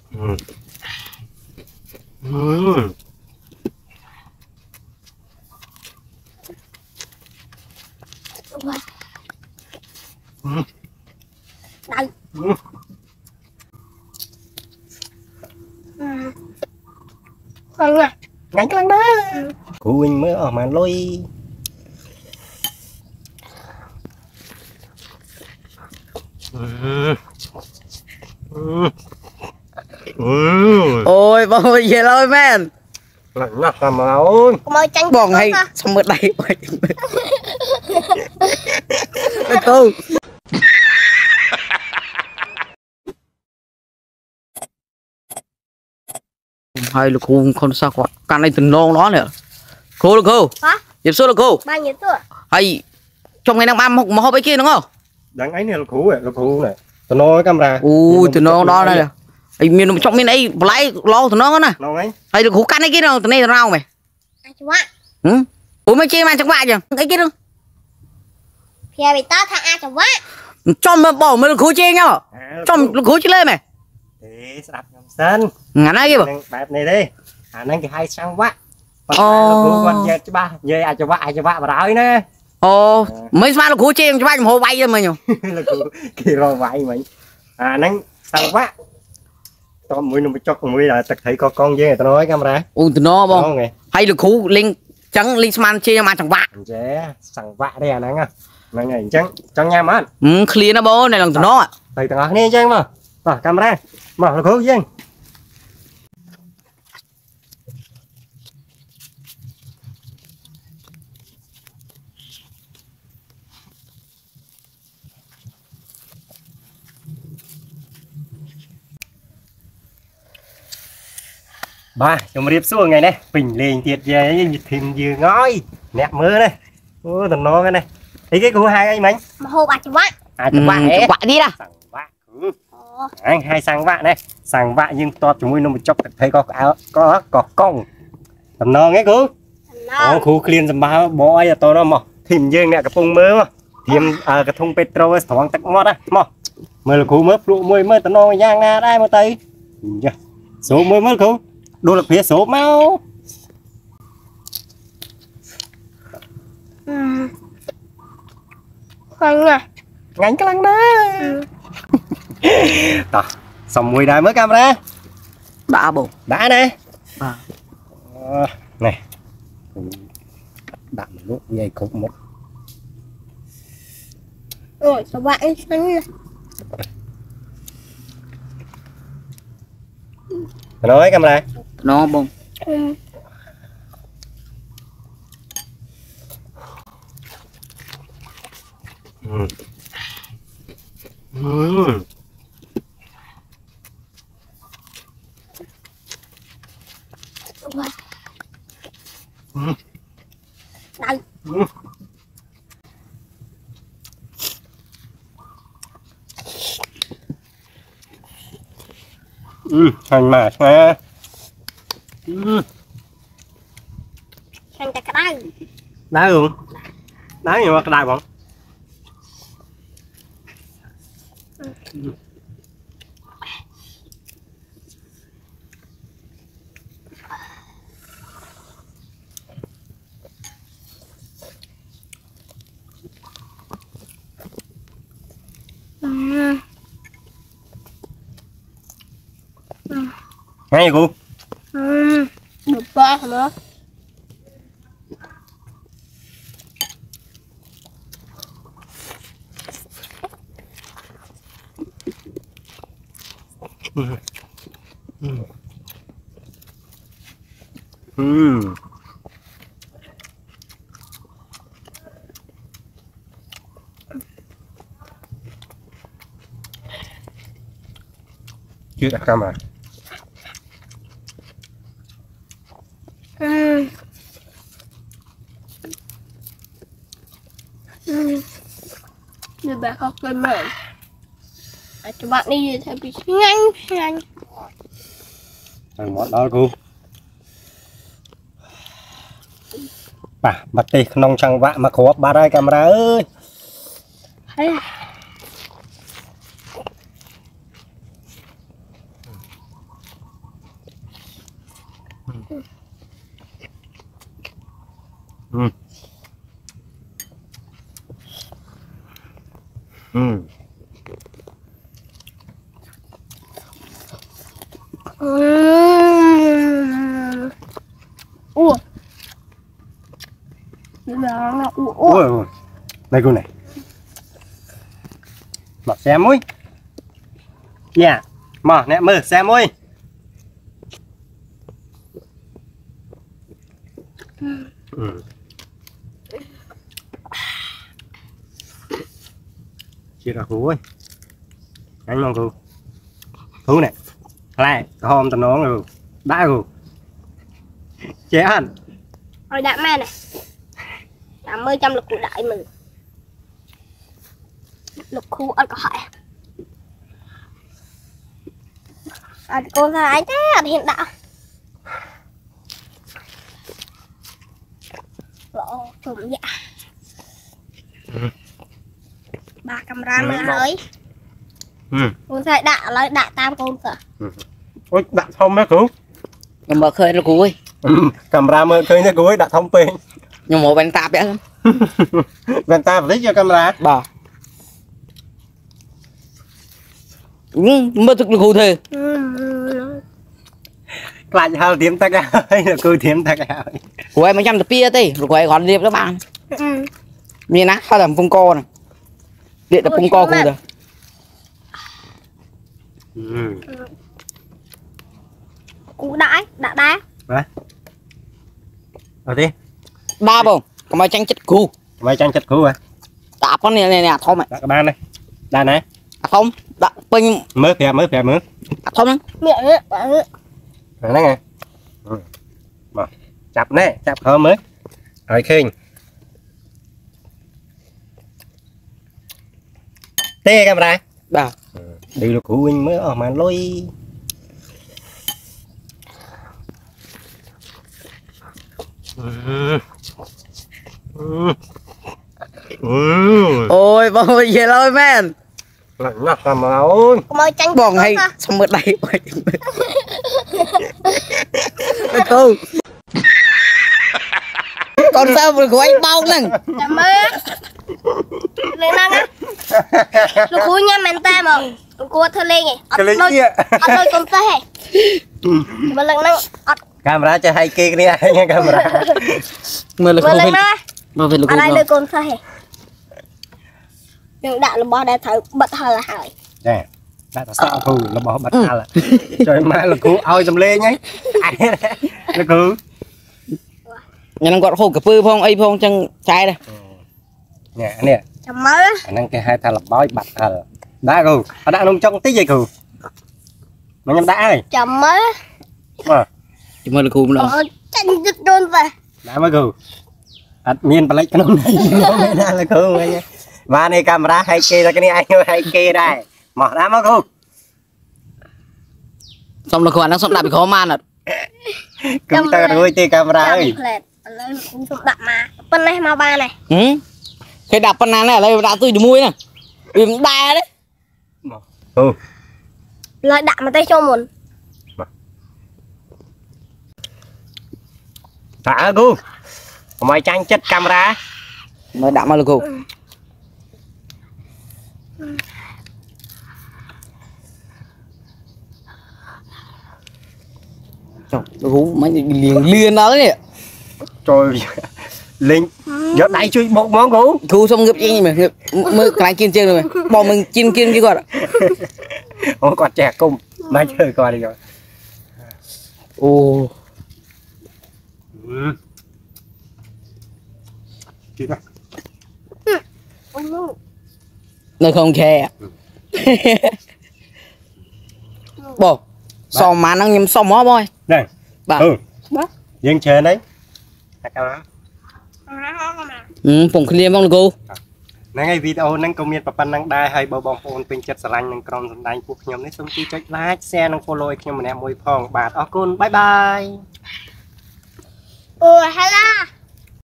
Ừ. Ừ. Ừ. Đây. Ừ. Ngon nha. Ngắn cái lăng đó. Cụ anh mới ở mà lôi. Ừ. Ừ. Ừ. Ôi bông về lôi men Lạnh nhạt mà ơi. Mời tranh bong hay xong một đây cô hay là cô con sao quạt can này từng non đó nè cô được cô hả dịp số là cô bao nhiêu tuổi hay trong ngày năm âm mà hộp ấy kia đúng không Đáng ấy này là cũ này. Tao nói camera. ui từ non đó này ấy miền trong miền ấy lấy lo từ non nè Nó ấy. hay là cú can ấy kia đâu từ này rau mày ai chú ạ ừ ủa mấy chơi mà chẳng bạ chứ ấy kia đâu thì bị tao thằng ai chú ạ trong mà bỏ mới là cú chơi nhá trong là cú chơi lên mày Thì sẽ đập nhầm sân. ngắn ấy kia bảo Bẹp này đi. Nâng cái hai sang vắt. Ồ. Còn giờ chứ ba. Giờ ai cho vạ bà đói nè. ồ mấy mà là cú chơi cho ba hồ bay cho mày nhỉ Là cụ kỳ rồi vậy mình. Nâng sang vắt. Tao mũi nó cho con mũi là thật thấy có con dê người ta nói camera. ui từ nó Không bông nghe. hay là cú linh trắng linh man chơi mà chẳng bạ Dễ sang vạ đây nâng à. Nâng này trắng nha má. clear nó bố này là từ nó ạ Thầy tầng này chứ mà. Rồi camera. Mở là khối chứ. Ba, cho mà điệp xuống ngày này, bình lên tiệt về thìn vừa ngói, nẹp mưa này, ô tần nó cái này, thấy cái của hai anh mình, mà hồ bà chú ạ chục vạn ấy, vạ đi ra sang vạ, anh hai sang vạ này, sang vạ nhưng to chúng mình nó một chốc thấy có áo, có cong, tần nó nghe cứ, khu clean dầm ba bó ai to nó mà, thìn dương nè cái phông mưa mà, thêm cái thùng petro thoáng tắc mót á, mà, mưa là khu mưa lụ mưa tần nó giang ra đây mà tay, số mưa khu đô là phía số máu ngon nha ngắn cái lăng đó đó xong mùi đài mới camera đã bổ đã nè à. Này đậm lúc dây cục một rồi các bạn xanh nha nói camera nó bông Ừ. Ừ. đây Hành mà nha xanh cái đây đá luôn đá nhiều mà cái đài bọn ngay cô được ba nữa chưa đặt camera Người bà học lên mềm cho bạn đi thì bị nhanh món đó cô bà bắt đi nông sang vạ mà khổ ba đây camera ơi Ủa nó ủa này cô này mặc xe mũi dạ mà nè mơ xe mũi chưa được cô ơi anh mong cô thú này lại hôm tao nói rồi đã rồi chế ăn rồi đã mẹ này 80 trăm lục cụ đại mình lục khu ăn có hại con gái thế hiện đạo lộ trùng dạ ba camera mới nói con gái đã lấy đã tam con sợ ôi đã thông mấy cô nhưng mà khơi nó cuối camera mới khơi nó cuối đã thông pin nhưng mà bên tạp vậy bên ta lấy cho camera bà mới thực lực cụ thể lại hao tiệm ta cái là cứ tiệm ta cái của em 100 tập pia tê rồi của em còn điệp đó bạn miền á sao làm phong co này điện tập phong co cụ rồi cụ đãi đã đá ở đi đa bông còn mày tranh chết cụ mày tranh chật cũ à tạp con này nè thôi mày các bạn đây đây này không đã pin mới kìa không miệng này nghe mà chập nè chập thơm mới rồi khinh tê camera bà đi được của huynh mới ở mà lôi ôi bông về lôi men lạnh ngọc làm ơi mời tranh bong hay xong mới đây cô còn sao mà của anh bao nè chạm mơ lên năng á lục khu nha mình ta mà cô thơ lên này cái lấy kia ăn đôi con ta hè mà lần năng camera cho hay kia đi nha camera mà là mà không lần phải năng mà phải là ở đây không đôi con ta hè nhưng đã là bao đã thử bật hơi là hỏi nè đã sao cô nó bỏ bật ra là trời má là cô ơi dầm lên nhá là cô nhà năng gọi khô cả pư phong ấy phong chân trái đây nè nè chạm mơ anh năng cái hai thằng lập bói bật thờ đã cô ở đã nông trong tí gì cô mà nhầm đã này chạm mơ mà chỉ mà là cùng đâu tranh dịch đôn về đã mới cô miền bà lấy cái nông này nó ra là cô nghe và này camera hay kia là cái này anh hay kia đây mở ra mà cô xong là còn đang xong đạp bị khó man à chúng ta đuôi tê camera ơi lên cũng chụp đậm mà bên này mau ba này cái đạp con này là đây đã tôi mũi nè đừng đa đấy lại đậm mà tay cho một tạ cô mày tranh chất camera mới đạp mà là cô trời hú mấy liền đó đấy trời linh giờ đẩy chui một món cũ thu xong ngập gì mà mới cái kiên chơi rồi bỏ mình chiên kiên chứ còn ôi còn trẻ cùng mai chơi coi đi rồi ô nơi không khe bỏ xong mà nó nhầm xong mó boy đây bà dân chơi đấy phùng khuyên mong là cô năng ngay video năng công miền papan năng đai hay bờ bong phôn pin chặt sành năng cầm sành đánh cuộc nhóm đấy xong chi check like share năng follow nhóm mình em môi phong bạt ở côn bye bye ủa hay là